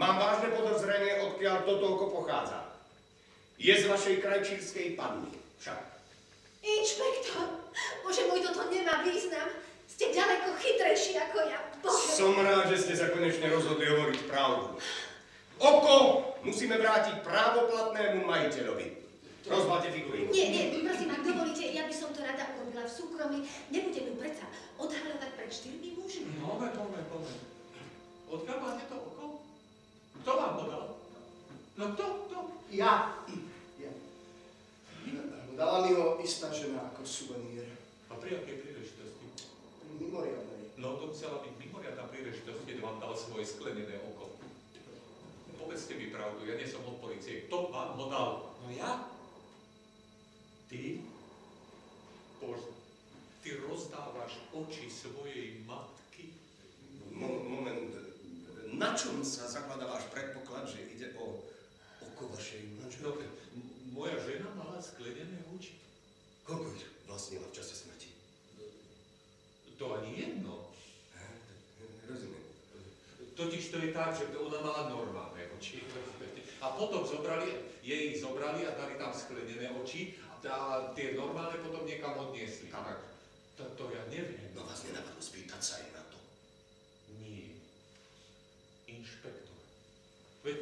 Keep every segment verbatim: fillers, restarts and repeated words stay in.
Mám vážne podozrenie, odkiaľ toto oko pochádza. Je z vašej krajčírskej panny, však. Inšpektor, bože môj, toto nemá význam. Ste ďaleko chytrejší ako ja, bože. Som rád, že ste sa konečne rozhodli hovoriť pravdu. Oko musíme vrátiť právoplatnému majiteľovi. Rozbalte figurínu. Nie, nie, prosím, ak dovolíte, ja by som to rada urobila v súkromí. Nebudem ju predsa odhaľovať pred štyrmi mužmi. Poďme, poďme, poďme. Odkiaľ máte to oko? Kto vám ho dal? No kto? Kto? Ja. ja. Dala mi ho istá žena ako suvenír. A pri akej príležitosti? Mimoriadnej. No to musela byť mimoriadná príležitosť, keď vám dal svoje sklenené oko. Povedzte mi pravdu, ja nie som od polície. Kto vám ho dal? No ja? Ty? Bože, ty rozdávaš oči svojej matky? Mo moment, na čom sa zakladá váš predpoklad, že ide o oko vašej manželky? No, moja žena mala sklenené oči. Koľko ich vlastnila v čase smrti? To ani jedno. Rozumiem. Totiž to je tak, že ona mala normálne oči. A potom zobrali, jej zobrali a dali tam sklenené oči a tie normálne potom niekam odniesli. Tak, to, to ja neviem. No vás nenapadlo spýtať sa aj na to. Nie. Inšpektor. Veď,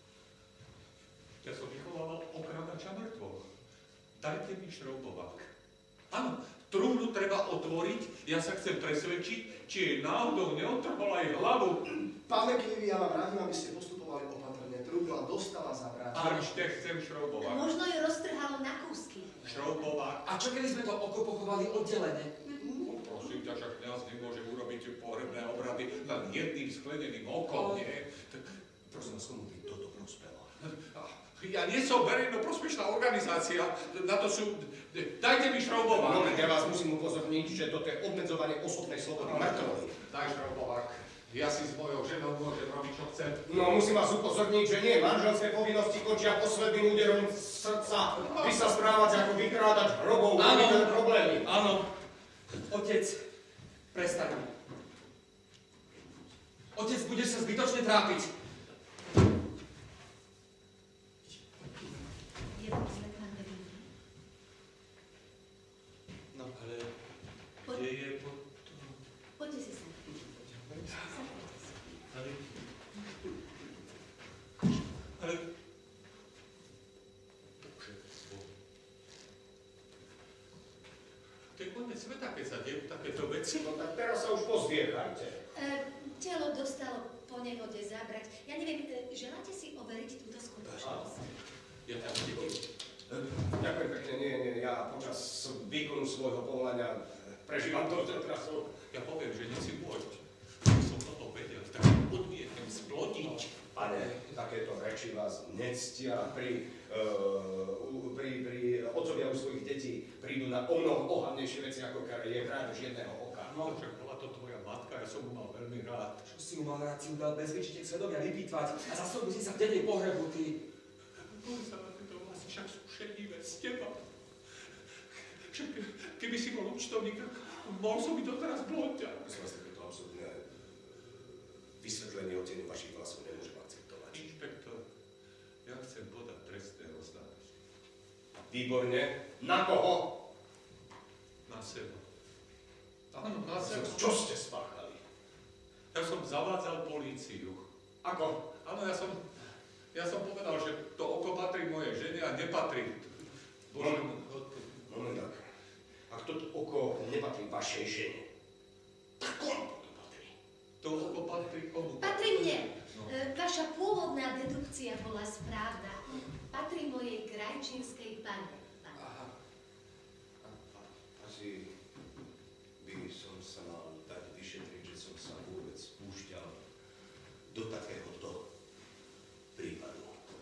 ja som vychovával okradača mŕtvol. Dajte mi šroubovák. Áno, trúhnu treba otvoriť, ja sa chcem presvedčiť, či jej náhodou neotrhol aj hlavu. Pán Lekivý, ja vám radím, aby ste postupovali opatrne. Trúbla dostala zabráť. A ešte chcem šroubovák. Možno ju roztrhalo na kúsky. Šroubovák. A čo keby sme to oko pochovali oddelené? No, prosím ťa, však kňaz nemôže urobiť pohrebné obrady len jedným skleneným okom, nie? Tak, prosím vás, komu by toto prospelo? Ja nie som verejnoprospešná organizácia, na to sú... Dajte mi šroubovák. Moment, ja vás musím upozorniť, že toto je obmedzovanie osobnej slobody mŕtvoli. Daj šroubovák. Ja si s mojou ženou môžem robiť, čo chcem. No, musím vás upozorniť, že nie. Manželské povinnosti končia posledným úderom srdca. Vy sa správate ako vykrádač hrobov. Áno. Máte problémy. Áno. Otec, prestaň. Otec, budeš sa zbytočne trápiť. Je to zle, pán Lekivý? No, ale kde je potom? Poďte si sa. Ale... Ale... Bože, to je koniec sveta, keď sa dejú takéto veci. No tak teraz sa už pozviechajte. E, telo dostalo po nehode zabrať. Ja neviem, e, želáte si overiť túto skutočnosť? Ja tam idem. Ďakujem pekne, nie, nie, ja počas výkonu svojho povolania prežívam touto trasou. Ja poviem, že nie si môj. Som toto vedel, tak odmietnem splodiť. Pane, takéto reči vás nectia pri, uh, pri, pri otcovia u svojich detí prídu na o mnoho ohavnejšie veci, ako je krádež jedného oka. No, však bola to tvoja matka, ja som ju mal veľmi rád. Čo si ju mal rád, si ju dal bez výčitek svedomia vypýtvať a zasobil si sa v denej pohrebu, ty. Boj sa na tieto vlasy, však sú šedivé z teba. Však keby si bol účtovník, mohol som byť doteraz blonďa. Myslím vás, takéto absurdné vysvetlenie o tieni vašich vlasov nemôžem akceptovať. Inšpektor, ja chcem podať trestné oznámenie. Výborne. Na koho? Na seba. Áno, na seba. Čo ste spáchali? Ja som zavádzal políciu. Ako? Áno, ja som, ja som povedal, že to oko patrí mojej žene a nepatrí. Bože, Moment, tak. Ak to oko nepatrí vašej žene, tak komu to patrí? To oko patrí komu? Patrí mne. No. E, vaša pôvodná dedukcia bola správna. Patrí mojej krajčínskej pane. Aha. A, a, asi by som sa mal dať vyšetriť, že som sa vôbec púšťal do takéhoto prípadu.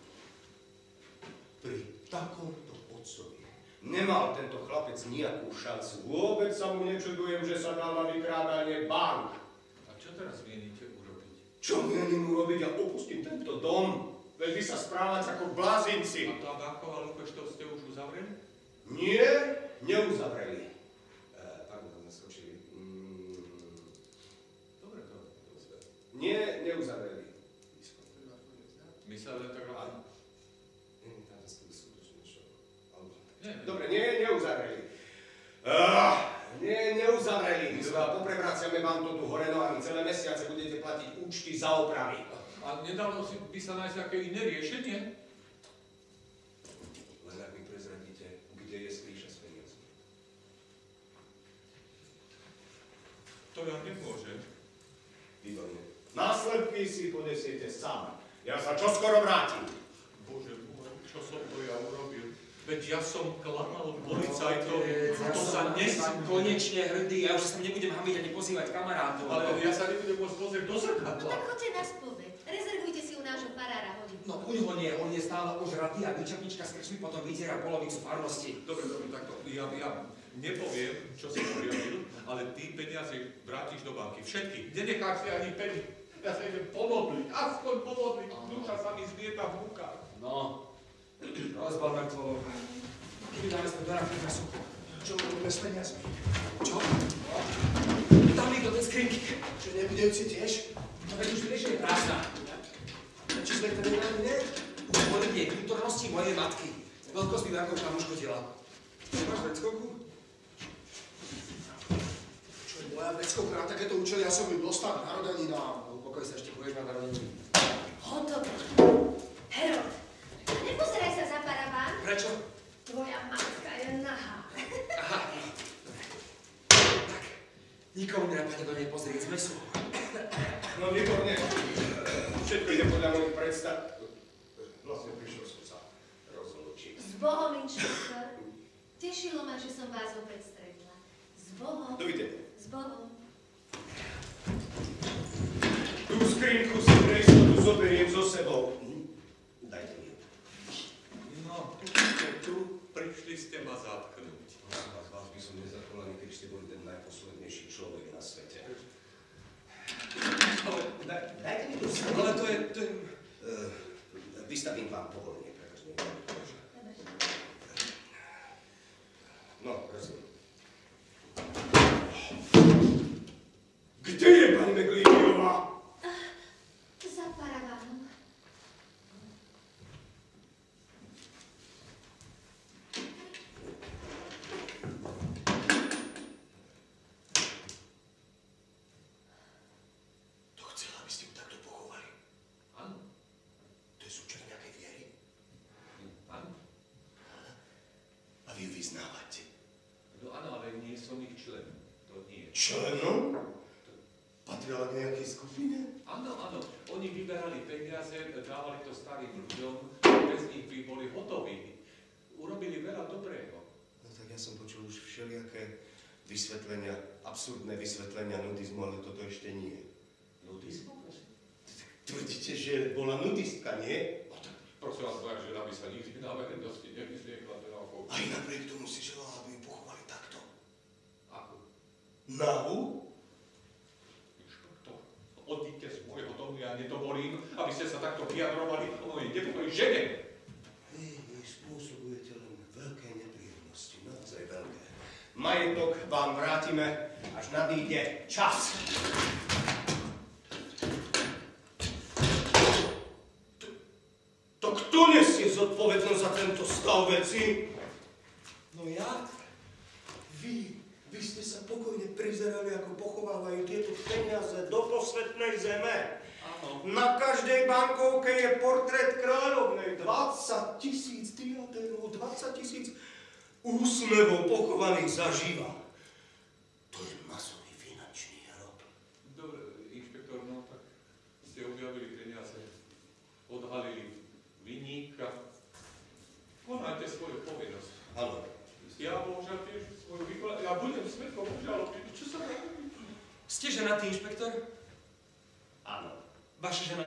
Pri takomto otcovi nemal tento chlapec nejakú šancu. Vôbec sa mu nečudujem, že sa dal na vykrádanie bank. A čo teraz mienite urobiť? Čo mienim urobiť a opustím tento dom? Veď vy sa správať ako blázinci. A to Agákov a Lukeš, to ste už uzavreli? Nie, neuzavreli. E, pardon, sme skočili. Mm. Dobre, dobre. Nie, neuzavreli. sa len tak rád. Nie, tam to skutočne čo. Nie, Dobre, nie, neuzavreli. Uh, nie, neuzavreli. Poprevraciame vám to tu hore nohami. Celé mesiace budete platiť účty za opravy. A nedalo si by sa nájsť nejaké iné riešenie? Len ak mi prezradíte, kde je skrýša s peniazmi. To ja nemôžem. Výborne. Následky si ponesiete sám. Ja sa čoskoro vrátim. Bože môj, čo som to ja urobil? Veď ja som klamal policajtovi, Ja to som sa nesmie. konečne hrdý, ja už sa nebudem hamiť ani pozývať kamarátov. Ale ja sa nebudem môcť pozrieť do No zrkadla. tak choďte na spoveď. Rezervujte si u nášho farára hodinu. No u ňoho nie, on je stále ožratý a výčapnička s krčmi potom vytiera polovicu farnosti. Dobre, dobre, takto. Ja, ja nepoviem, čo som poriadil, ale ty peniaze vrátiš do banky. Všetky. Nenecháš si ani peni. Ja sa idem pomodliť. Aspoň pomodliť. Duša sa mi zlieta v rukách. No, rozbal mŕtvolu. Keby dáme sme do rafy na sucho. Čo robíme s peniazmi? Čo? Tam ich do tej skrinky. Že nebudem si tiež? No veď už vieš, že je prázdna. Či sme to nemali, ne? Už boli tie kultúrnosti mojej matky. Veľkosť mi Markovka tam uškodila. Máš veckovku? Čo je moja veckovka na takéto účely? Ja som ju dostal k narodeninám. No upokoj sa, ešte pôjdeš na narodeniny. Hotovo. Herod, nepozeraj sa za paraván. Prečo? Tvoja matka je nahá. Aha. Tak, nikomu nenapadne do nej pozrieť, sme sú. No výborne. Všetko ide podľa mojich predstav. Vlastne prišiel som sa rozlúčiť. S Bohom, inšpektor. Tešilo ma, že som vás opäť stretla. S Bohom. Dovidenia. S Bohom. Tú skrinku si pre istotu zoberiem so sebou. Dajte mi ju. No, tu ste tu, prišli ste ma zatknúť. Vás, vás by som nezatkol, ani keď ste boli ten najposlednejší človek na svete. Ale daj, dajte mi tu skrinku. Ale to je, to je... Uh, vystavím vám povolenie pre každý. No, prosím. Kde je pani Meglíniová? Za paravánom. To chcela, aby ste ju takto pochovali. Áno, To je súčasť nejakej viery. áno. A vy ju vyznávate. No áno, ale nie som ich člen. To nie. Členom? Patrila k nejakej skupine? Áno, áno. Oni vyberali peniaze, dávali to starým ľuďom, bez nich by boli hotoví. Urobili veľa dobrého. No tak ja som počul už všelijaké vysvetlenia, absurdné vysvetlenia nudizmu, ale toto ešte nie. Nudizmu, prosím. Tvrdíte, že bola nudistka, nie? No tak prosím vás, moja žena by sa nikdy na verejnosti nevyzliekla do náukou. Aj napriek tomu si želala, aby ju pochovali takto. Ako? Nahu? Inšpektor, odíďte z môjho domu, ja nedovolím, aby ste sa takto vyjadrovali o mojej nepokojnej žene. Vy, vy spôsobujete len veľké nepríjemnosti, naozaj veľké. Majetok vám vrátime, až nadíde čas. To, to kto nesie zodpovednosť za tento stav veci? No ja? Vy, vy ste sa pokojne prizerali, ako pochovávajú tieto peniaze do posvetnej zeme. Áno. Na každej bankovke je portrét kráľovnej. dvadsať tisíc diademov, dvadsať tisíc úsmevov pochovaných zaživa. To je masový finančný hrob. Dobre, inšpektor, no tak ste objavili peniaze, odhalili vinníka. Konajte svoju povinnosť. Áno. Ja bohužiaľ tiež svoju vykonať. Ja budem svedkom obžaloby. Čo sa robí? Ste ženatý, inšpektor? Áno. Vaša žena